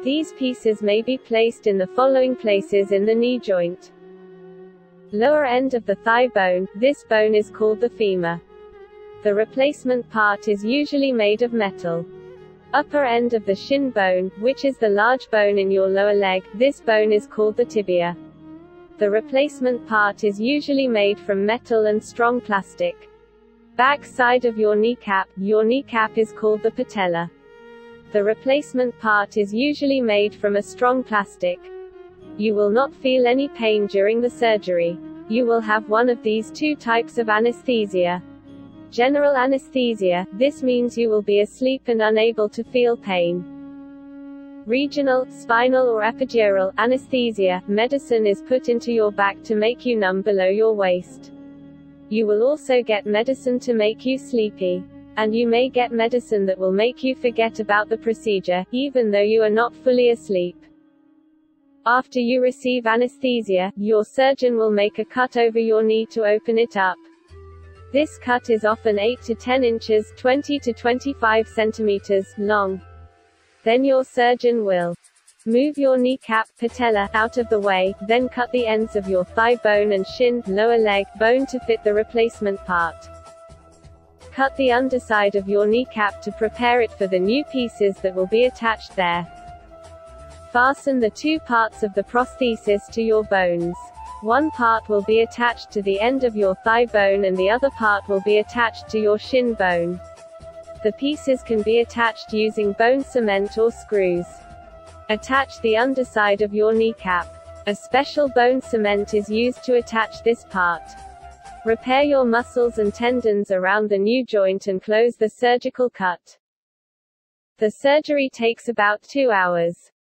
These pieces may be placed in the following places in the knee joint. Lower end of the thigh bone, this bone is called the femur. The replacement part is usually made of metal. Upper end of the shin bone, which is the large bone in your lower leg, this bone is called the tibia. The replacement part is usually made from metal and strong plastic. Back side of your kneecap is called the patella. The replacement part is usually made from a strong plastic. You will not feel any pain during the surgery. You will have one of these two types of anesthesia. General anesthesia, this means you will be asleep and unable to feel pain. Regional, spinal or epidural anesthesia, medicine is put into your back to make you numb below your waist. You will also get medicine to make you sleepy. And you may get medicine that will make you forget about the procedure, even though you are not fully asleep. After you receive anesthesia, your surgeon will make a cut over your knee to open it up. This cut is often 8 to 10 inches 20 to 25 centimeters long. Then your surgeon will move your kneecap, patella, out of the way, then cut the ends of your thigh bone and shin, lower leg, bone to fit the replacement part. Cut the underside of your kneecap to prepare it for the new pieces that will be attached there. Fasten the two parts of the prosthesis to your bones. One part will be attached to the end of your thigh bone and the other part will be attached to your shin bone. The pieces can be attached using bone cement or screws. Attach the underside of your kneecap. A special bone cement is used to attach this part. Repair your muscles and tendons around the new joint and close the surgical cut. The surgery takes about 2 hours.